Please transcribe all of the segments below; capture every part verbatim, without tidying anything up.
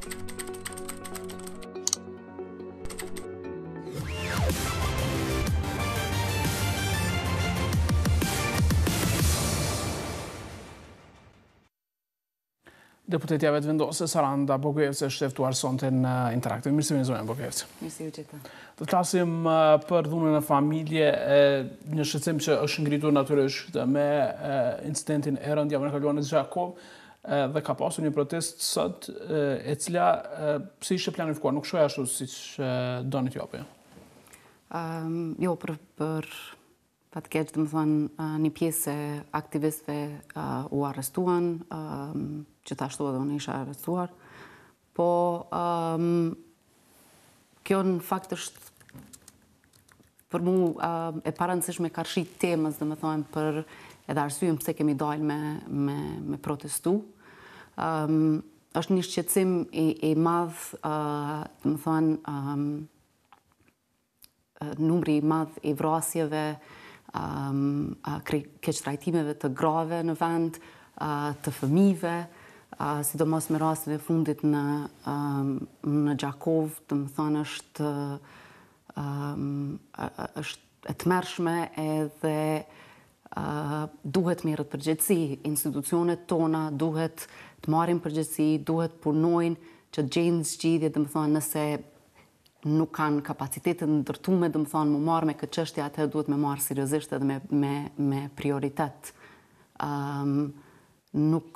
Deputetja vetë vendose Saranda Bogojevci është ftuar sonte në Interaktiv. Mirë se vini zonja Bogojevci. Mirë se u gjeta. Do të flasim për dhunën e familje, një shqetësim që është ngritur natyrisht me incidentin e rëndjavën e kaluar në Gjakov dhe ka pasur një protestë sot e cila si ishte planifikuar, nuk shkoi ashtu siç doni t'ju apo jo. Jo, për për fatkeq, do të thonë, një pjesë e aktivistëve u arrestuan, gjithashtu edhe unë isha arrestuar, po kjo në fakt është për mu e parëndësishme ka rrit temës, dhe me thonë, për edhe arsyem pse kemi dalë me, me, me protestu. Um, është një shqetësim i, i madh, uh, dhe me thonë, um, numri i madh i vrasjeve, um, keqtrajtimeve të grave në vend, uh, të fëmijëve, uh, sidomos me rastin e fundit në, um, në Gjakov, dhe me thonë është, um, është e tmerrshme edhe uh, duhet merret përgjegjësi. Institucionet tona duhet të marrin përgjegjësi, duhet punojnë që të gjejnë zgjidhje, dhe me thonë nëse nuk kanë kapacitetet ndërtume, dhe më thonë, më marrë me këtë çështje, atëherë duhet me marrë seriozisht edhe me, me, me prioritet. Um, nuk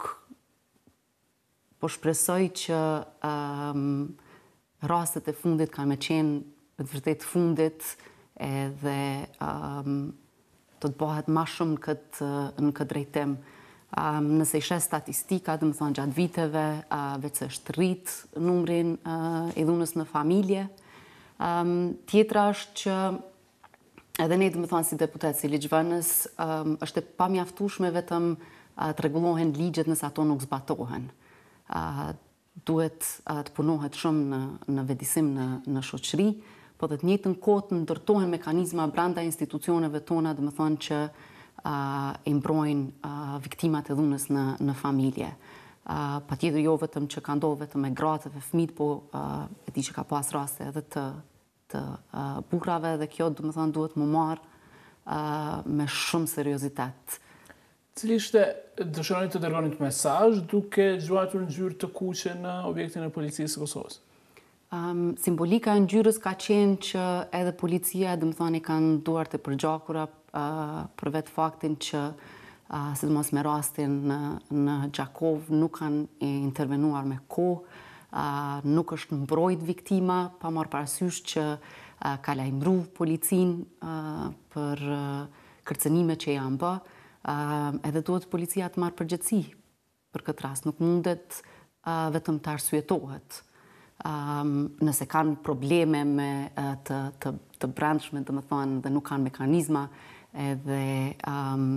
po shpresoj që um, rastet e fundit kanë me qenë me të vërtet fundit edhe um, do të bëhet ma shumë këtë, në këtë drejtim. Um, nëse ishe statistika, dhe më thonë, gjatë viteve, uh, veç se është rrit numrin uh, i dhunës në familje. Um, tjetra është që edhe ne, dhe më thonë, si deputet, si ligjvënës, um, është e pamjaftueshme vetëm uh, të rregullohen ligjet nëse ato nuk zbatohen. Uh, duhet uh, të punohet shumë në, në vedisim në, në shoqëri, po dhe të njëjtën kohë të ndërtohen mekanizma brenda institucioneve tona, dhe më thonë që uh, i mbrojnë uh, viktimat e dhunës në, në familje. Uh, pa tjetër jo vetëm që ka ndodhur vetëm me gratë dhe fëmijët, po uh, e di që ka pas raste edhe të, të uh, burrave, dhe kjo do të thonë duhet më marr uh, me shumë seriozitet. Cili ishte, dëshironi të dërgoni një mesazh duke zgjuar ngjyrë të kuqe në objektin e policisë së Kosovës? Um, simbolika e ngjyrës ka qenë që edhe policia, do të thonë, kanë duart e përgjakura uh, për vetë faktin që Uh, sidomos me rastin në, në Gjakov nuk kanë intervenuar me kohë, uh, nuk është mbrojt viktima, pa marrë parasysh që uh, ka lajmëru policinë uh, për uh, kërcënime që janë bë, uh, edhe duhet policia të marrë përgjegjësi për këtë rast. Nuk mundet uh, vetëm të arsyetohet. Um, nëse kanë probleme me uh, të, të, të brendshme, dhe më thonë, dhe nuk kanë mekanizma edhe um,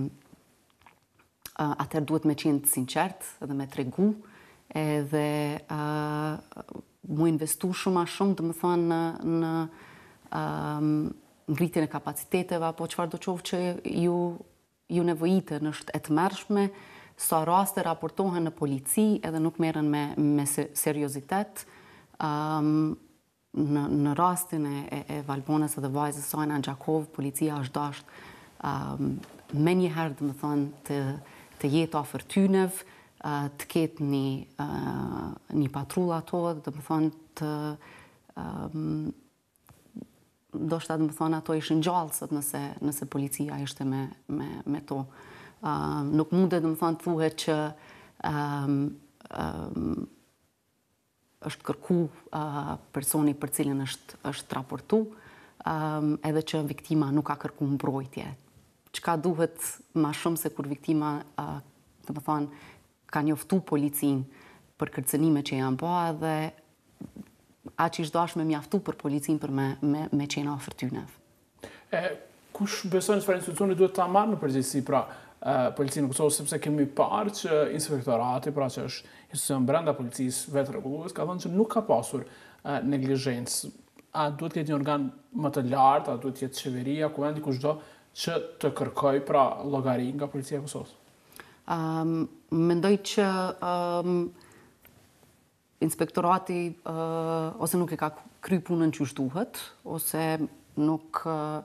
Uh, atëherë duhet me qenë të sinqert edhe me tregu edhe uh, mu investu shumë a shumë, dhe më thonë, në, në um, ngritjen e kapaciteteve, apo çfarë do qoftë që ju, ju nevojiten. Është e tmerrshme sa raste raportohen në polici edhe nuk merren me, me seriozitet. Um, në, në rastin e, e, e Valbonës edhe vajzës saj në Gjakov, policia është dashur um, me njëherë, dhe më thonë, të të jetë afër tyneve, të ketë një, një patrull ato, dhe më thonë të um, ndoshta, dhe më thonë, ato ishin gjallësët nëse, nëse policia ishte me, me, me to. Uh, nuk mundet, dhe më thonë, të thuhet që um, um, është kërku uh, personi për cilin është, është raportu, um, edhe që viktima nuk ka kërku mbrojtje. Çka duhet ma shumë se kur viktima, uh, të më thonë, ka njoftu policinë për kërcënime që janë bë, dhe aq ish dashme mjaftu për policinë për me, me, me qenë afër tyneve. Kush beson çfarë institucioni duhet ta marrë në përgjegjësi pra uh, policinë në Kosovë, sepse kemi parë që inspektorati, pra që është institucion brenda policisë vetë rregullues, ka thënë që nuk ka pasur uh, neglizhencë. A duhet të jetë një organ më të lartë, a duhet të jetë qeveria, kuvendi, kushdo që të kërkoj pra llogari nga policia e Kosovës? Um, mendoj që um, inspektorati uh, ose nuk e ka kry punën që duhet, ose nuk uh,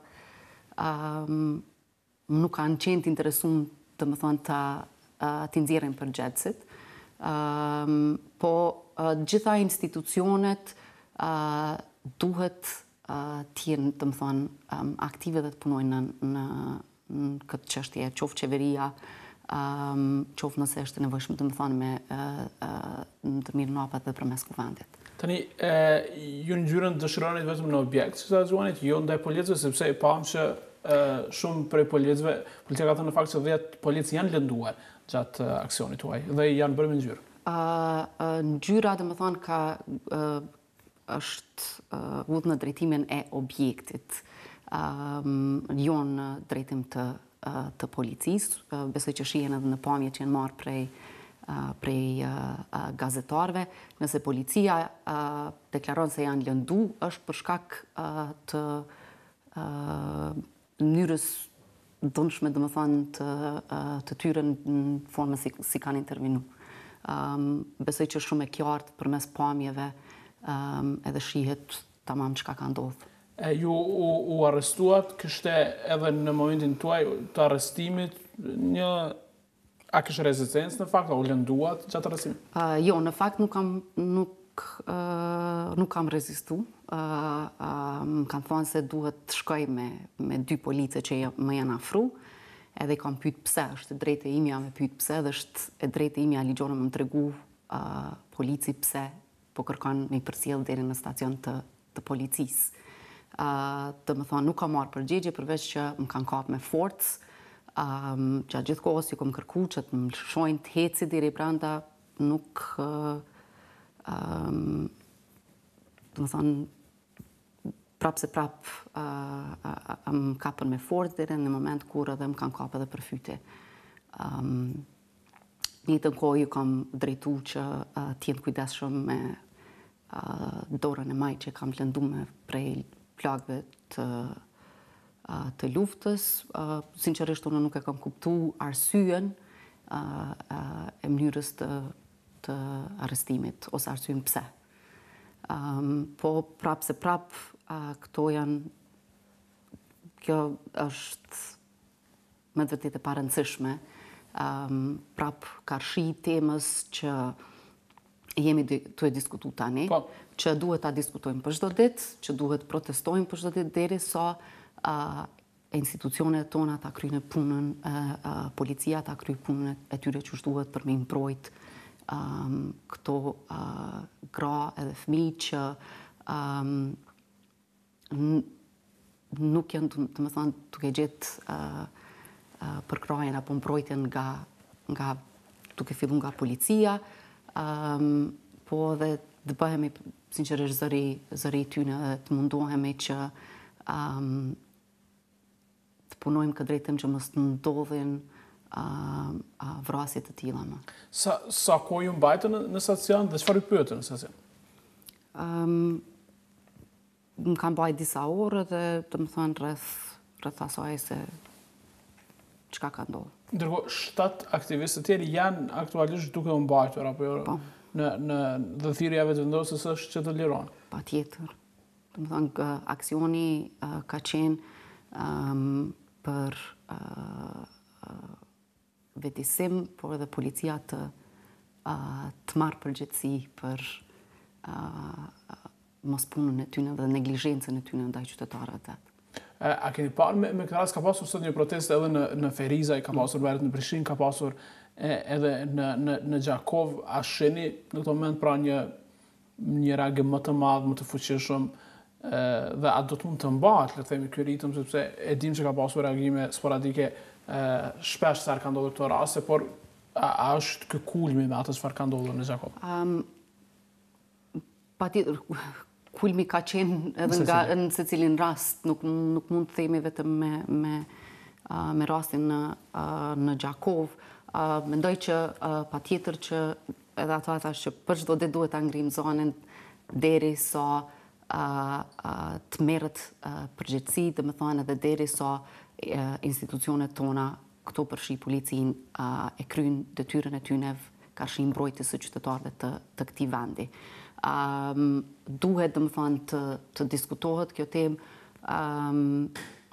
um, nuk kanë qenë të interesuar të më thonë të uh, të nxjerrin përgjegjësit. Um, po uh, gjitha institucionet uh, duhet uh, të jenë të më thonë um, aktive dhe të punojnë në, në, në këtë çështje, qoftë qeveria, um, qoftë nëse është e nevojshme të më thonë me uh, uh, në të mirë napat dhe përmes kuvendit. Tani, e, ju në gjyrën dëshironi vetëm në objekt, që ta zhuanit, jo ndaj policëve, sepse e pam që e, shumë prej policëve, policia ka thënë në fakt që dhjetë policë janë lënduar gjatë aksionit tuaj dhe janë bërë me ngjyrë. Uh, uh, ngjyra, dhe më thonë, ka uh, është uh, udhë në drejtimin e objektit, um, jo në drejtim të, uh, të policisë. Uh, besoj që shihen edhe në pamje që janë marrë prej Uh, prej uh, uh, gazetarëve. Nëse policia uh, deklaron se janë lëndu, është për shkak uh, të uh, mënyrës dëmshme, dhe më thonë, të, uh, të tyre në formë si, si kanë intervenu. Um, besoj që shumë e qartë përmes pamjeve um, edhe shihet tamam çka ka ndodhur. E, ju u, u arrestuat, kishte edhe në momentin tuaj të arrestimit një A kishte rezistencë në fakt, a u lënduat gjatë arrestimit? Uh, jo, në fakt nuk kam nuk uh, nuk kam rezistu. Uh, uh, më kanë thënë se duhet të shkoj me me dy police që më janë afru, edhe kam pyet pse, është e drejtë e imja me pyet pse, dhe është e drejtë e imja ligjore më tregu uh, polici pse po kërkon me i përcjell deri në stacion të të policisë. Uh, të më thonë, nuk kam marrë përgjigje përveç që më kanë kapë me forcë. Um, gjatë gjithë kohës ju kom kërku që të më lëshojnë të heci deri brenda, nuk uh, um, të më thonë prapë se prapë uh, uh, uh, më kapën me forcë deri në moment kur edhe më kanë kapë edhe për fyty. Um, një të në kohë ju kam drejtu që uh, t'jenë kujdesshëm me uh, dorën e maj që kam lëndu me prej plagëve të të luftës. Uh, sinqerisht unë nuk e kam kuptu arsyen uh, uh, e mënyrës të, të arrestimit, ose arsyen pse. Um, po prapë se prapë, uh, këto janë, kjo është me të vërtetë e parëndësishme, um, prapë karshi temës që jemi të e diskutu tani, po, që duhet ta diskutojmë për çdo ditë, që duhet protestojmë për çdo ditë deri sa Uh, institucionet tona ta kryjnë punën, uh, uh, policia ta kryjnë punën e tyre që duhet për me mbrojt um, këto uh, gra edhe fëmijë që um, nuk janë, të më thonë, duke gjetë uh, uh, përkrajen apo mbrojtjen nga, nga duke fillu nga policia, um, po dhe të bëhemi sinqerisht zëri, zëri tyne dhe të mundohemi që um, të punojmë këtë drejtim që mos të ndodhin uh, uh, vrasje të tilla më. Sa, sa kohë ju mbajtën në, në stacion dhe çfarë ju pyetën në stacion? Um, më kanë bajt disa orë dhe të më thënë rreth, rreth asaj se çka ka ndodhur. Ndërkohë, shtat aktivistë të tjerë janë aktualisht duke u mbajtur apo jo? Po. Në, në dhe thirrja vetë vendosës është që të liron. Patjetër. Të më thënë, aksioni uh, ka qenë Um, për uh, uh, vetisim, por edhe policia të, uh, të marrë përgjegjësi për uh, uh, mos punën e tyne dhe neglizhencën e tyne ndaj qytetarëve. E, a keni parë me, me këtë rast ka pasur sot një protestë edhe në, në Ferizaj, ka pasur mm. në Prishtinë, ka pasur e, edhe në, në, në Gjakov, a sheni në këtë moment pra një, një reagim më të madh, më të fuqishëm, dhe a do të mund të mbahet, le të themi, ky ritëm, sepse e dim që ka pasur reagime sporadike shpesh sa ka ndodhur këto raste, por a, a është ky kulmi me atë çfarë ka ndodhur në Gjakov? Um, Patjetër, kulmi ka qenë edhe nga në secilin rast, nuk nuk mund të themi vetëm me me uh, me rastin në uh, në Gjakov. Uh, mendoj që uh, patjetër që edhe ato thash që për çdo ditë duhet ta ngrim zonën derisa Uh, uh, të merret uh, përgjegjësi, dhe më thonë edhe deri sa uh, institucionet tona, këto përfshi policinë, uh, e kryjnë detyrën e tyre karshi mbrojtjes së qytetarëve të, të këtij vendi. Um, duhet dhe më thonë të, të diskutohet kjo temë, um,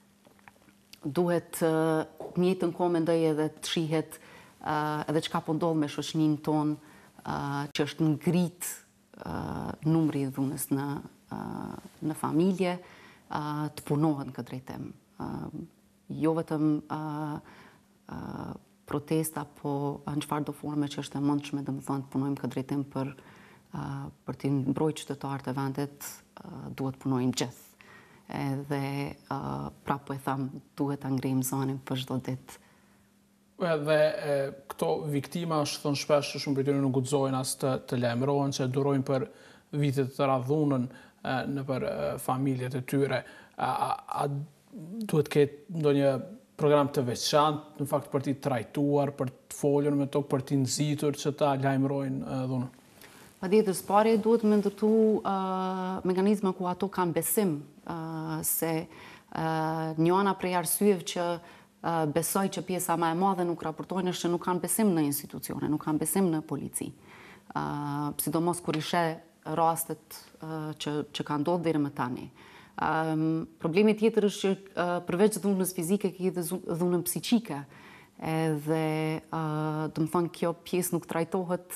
duhet uh, njëjtën kohë mendoj edhe të shihet uh, edhe çka po ndodh me shoqërinë tonë, uh, që është ngrit uh, numri i dhunës në uh, në familje, uh, të punohet në këtë drejtim. Uh, jo vetëm uh, uh, protesta, po në çfarë do forme që është e mundshme, domethënë të punojmë këtë drejtim për uh, për të mbrojtur qytetarët e vendit, uh, duhet punojmë gjithë. Edhe uh, prapë po e tham, duhet ta ngrejmë zonin për çdo ditë. Edhe e, këto viktima është thënë shpesh që shumë prej tyre nuk guxojnë as të, të lajmërohen, që durojnë për vite të tëra dhunën në për e, familjet e tyre. A, a, a duhet ketë ndonjë program të veçantë në fakt për t'i trajtuar, për të folur me to, për t'i nxitur që ta lajmërojnë dhunën? Patjetër, së pari duhet me ndërtu uh, mekanizma ku ato kanë besim, uh, se uh, një ana prej arsyeve që uh, besoj që pjesa më e madhe nuk raportojnë është që nuk kanë besim në institucione, nuk kanë besim në polici. Uh, sidomos kur i sheh rastet uh, që, që kanë ndodhur deri më tani. Um, problemi tjetër është që uh, përveç dhunës fizike ke edhe dhunën psiqike. Edhe uh, do të thonë kjo pjesë nuk trajtohet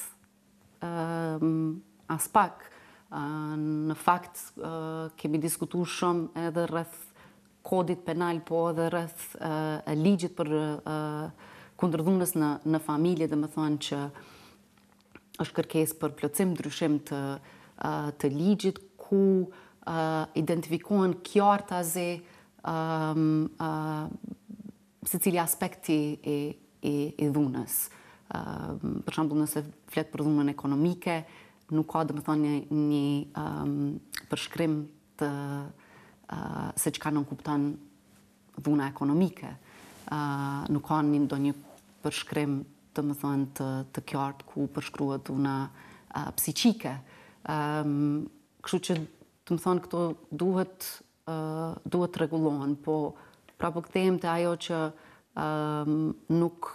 Um, as pak. Uh, në fakt uh, kemi diskutuar shumë edhe rreth kodit penal, po edhe rreth uh, ligjit për uh, kundër dhunës në, në familje, dhe më thonë që është kërkesë për plotësim ndryshim të, uh, të ligjit, ku uh, identifikohen qartazi um, uh, se cili aspekti i, i, i dhunës. Uh, për shembull, nëse flet për dhunën ekonomike, nuk ka domethënë një, një um, përshkrim të uh, se çka nënkupton dhuna ekonomike. Uh, nuk ka një ndonjë përshkrim domethënë të, të qartë ku përshkruhet dhuna uh, psiqike. Um, kështu që domethënë këto duhet uh, duhet rregullohen, po prapë kthehem te ajo që um, nuk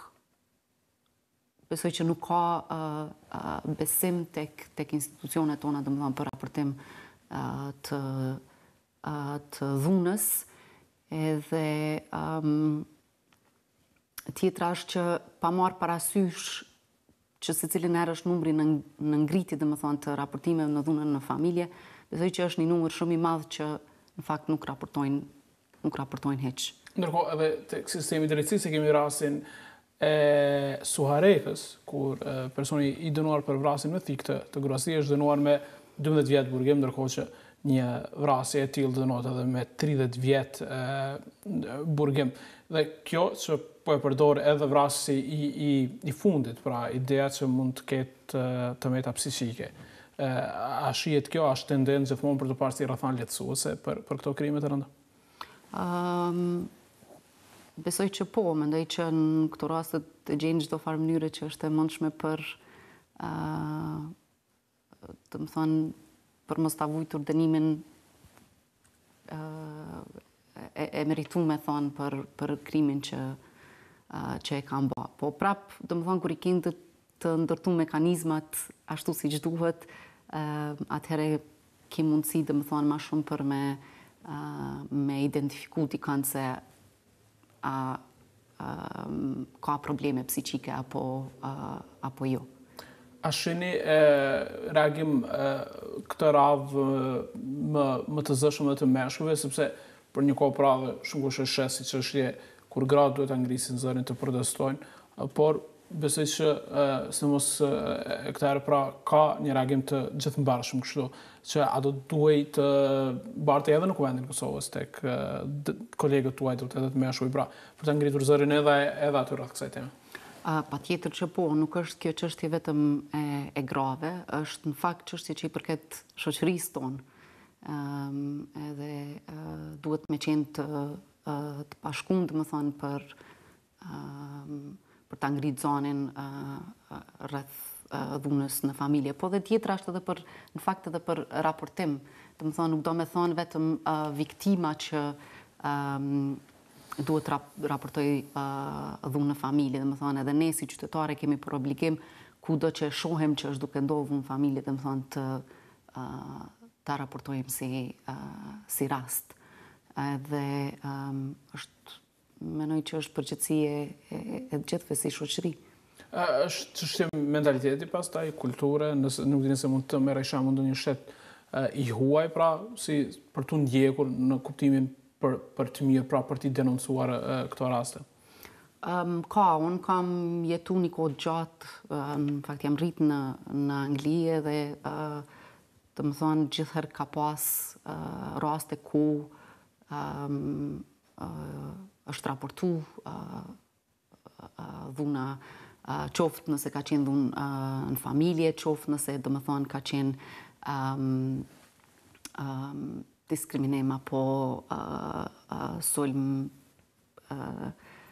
besoj që nuk ka uh, uh, besim tek, tek institucionet tona, domethënë për raportim uh, të, uh, të dhunës. Edhe um, tjetra është që pa marrë parasysh që secilin herë është numri në, në ngritje, domethënë të raportimeve në dhunën në familje, besoj që është një numër shumë i madh që në fakt nuk raportojnë, nuk raportojnë hiç. Ndërkohë edhe tek sistemi drejtësisë kemi rastin e Suharekës, kur e, personi i dënuar për vrasjen me thik të, të gruasia është dënuar me dymbëdhjetë vjet burgim, ndërkohë që një vrasje e tillë dënohet edhe me tridhjetë vjet e, burgim. Dhe kjo që po e përdor edhe vrasësi i, i, i fundit, pra ideja që mund të ketë të meta psiqike. E, a shihet kjo, a është tendencë gjithmonë për të parë si rrethana lehtësuese për, për këto krime të rënda? Um... Besoj që po, mendoj që në këto raste të gjejnë çdo farë mënyre që është e mundshme për uh, të më thonë për mos ta vujtur dënimin uh, e, e merituar me thonë për për krimin që uh, që e kanë bërë. Po prap, do më thonë kur i kanë të, të ndërtu mekanizmat ashtu siç duhet, uh, atëherë ke mundësi, do më thonë, më shumë për me uh, me identifiku dikën se a, a ka probleme psiqike apo, a, apo jo. A shini e, reagim e, këtë radhë më, më të zëshëm dhe të meshkuve, sepse për një kohë prave shumë kush e shes si çështje kur gratë duhet ta ngrisin zërin të protestojnë, por besoj që se mos e këtë herë pra ka një reagim të gjithëmbarshëm kështu, që ato duhet të barte edhe në Kuvendin e Kosovës tek kolegët tuaj të të meshkuj, pra për të ngritur zërin edhe edhe aty rreth kësaj teme. Uh, pa tjetër që po, nuk është kjo çështje vetëm e, e grave, është në fakt çështje që i përket shoqërisë tonë. Um, edhe uh, duhet me qenë të, uh, të pashkuar, domethënë për um, për ta ngritur zonin uh, rreth uh, dhunës në familje. Po dhe tjetra është edhe për në fakt edhe për raportim. Domethënë nuk do me thonë vetëm uh, viktima që um, duhet rap raportoj uh, dhunë në familje, dhe më thonë edhe ne si qytetare kemi për obligim kudo që shohem që është duke ndodhur në familje, dhe më thonë të, ta raportojmë si, si rast. Dhe um, është, menoj që është përgjithësi e, e, e gjithëve si shoqëri. Është çështje mentaliteti pastaj, kulture, nëse nuk dini se mund të merrej shembull ndonjë shtet i huaj, pra si për tu ndjekur në kuptimin për, për të mirë, pra për t'i denoncuar këto raste. Um, ka, unë kam jetu një kohë gjatë, uh, në fakt jam rritë në, në Angli dhe uh, të më thonë gjithëherë ka pas uh, raste ku um, uh, është raportu uh, uh, dhuna uh, qoftë nëse ka qenë dhunë uh, në familje, qoftë nëse dhe më thonë ka qenë um, um, diskriminim apo uh, uh, sulm uh,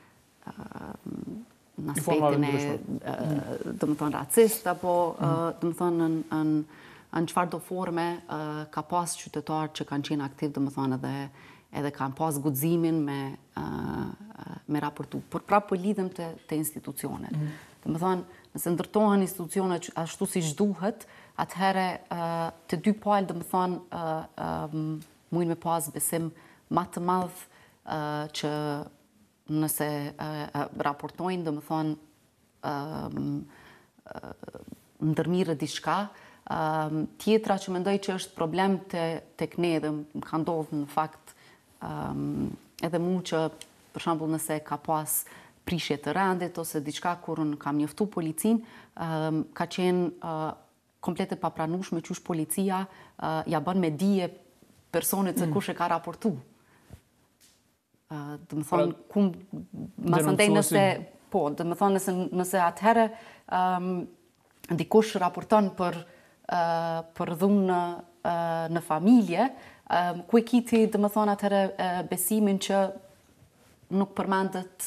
në aspektin e dhe më thonë racist, apo dhe më thonë në qëfar do forme ka pas qytetarë që kanë qenë aktiv, dhe më thonë edhe, edhe kanë pas guximin me, me raportu. Por prapë lidhem të, të institucionet. Dhe më thonë, nëse ndërtohen institucionet ashtu si duhet, atëhere të dy palë, dhe më thonë, mujnë me pas besim ma të madhë që nëse uh, raportojnë, dhe më thonë, um, uh, ndërmirë diçka. Um, tjetra që mendoj që është problem të, të këne dhe më ka ndodhë në fakt um, edhe mu që, për shembull, nëse ka pas prishje të rendit ose diçka kur unë kam njoftu policin, um, ka qenë uh, komplet e papranueshme qysh policia uh, ja bën me dije personit se mm. kush e ka raportu. Dhe më thonë, kum, masandej nëse, po, dhe më thonë nëse, nëse atëherë um, dikush raporton për, uh, për dhunë uh, në familje, um, ku e kiti, dhe më thonë atëherë uh, besimin që nuk përmendet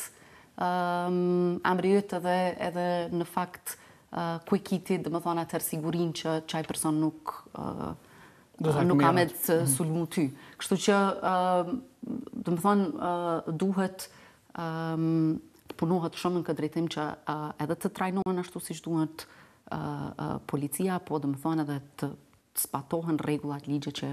um, amri ytë edhe, edhe në fakt uh, ku e kiti, dhe më thonë atëherë sigurin që qaj person nuk uh, nuk ka me të sulmu ty. Kështu që, dhe më thonë, duhet të punohet shumë në këtë drejtim që edhe të trajnohen ashtu si që duhet policia, po dhe më thonë edhe të spatohen rregullat ligje që,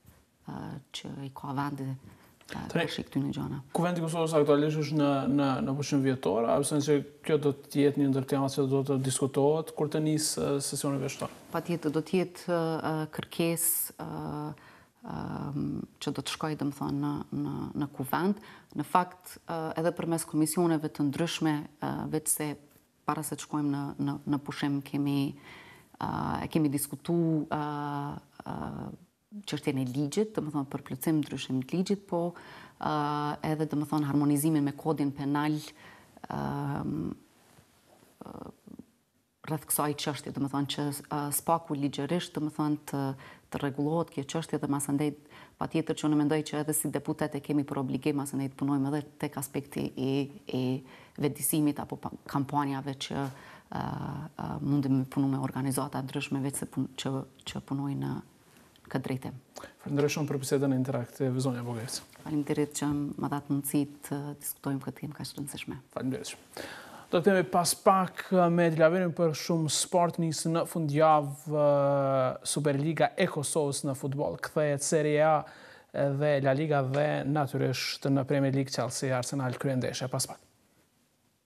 që i ka vendi të shik këty në gjona. Kuventi Kosovës aktualisht është në, në, në pushim vjetor, a përse që kjo do të jetë një ndër temat që do të diskutohet kur të nisë sesioni veçor? Patjetër do të jetë uh, kërkesë uh, um, që do të shkojë, dhe më thonë, në, në, në kuvend. Në fakt, uh, edhe përmes komisioneve të ndryshme, uh, vetë se para se të shkojmë në, në, në pushim, kemi, uh, kemi diskutu uh, uh, çështjen e ligjit, dhe më thonë për plotësim ndryshim të ligjit, po uh, edhe dhe më thonë harmonizimin me kodin penal uh, uh, rreth kësaj çështje, dhe më thonë që uh, spaku ligjërisht, dhe më thonë të, të rregullohet kjo çështje dhe masandej patjetër që unë mendoj që edhe si deputet e kemi për obligim masandej të punojmë edhe tek aspekti i, i vetëdijësimit apo kampanjave që uh, uh, mundim me punu me organizata ndryshme vetë se pun, që, që punojnë në këtë drejtim. Falenderoj shumë për bisedën interaktive, Zonja Bogec. Faleminderit që më dhatë mundësi të diskutojmë këtë temë kaq të rëndësishme. Faleminderit shumë. Do të kemi pas pak me t'laverim për shumë sport, nisë në fundjavë Superliga e Kosovës në futboll, kthehet Serie A dhe La Liga dhe natyrisht në Premier League Chelsea Arsenal kryen ndeshje pas pak.